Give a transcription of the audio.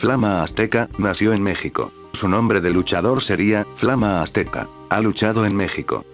Flama Azteca, nació en México. Su nombre de luchador sería, Flama Azteca. Ha luchado en México,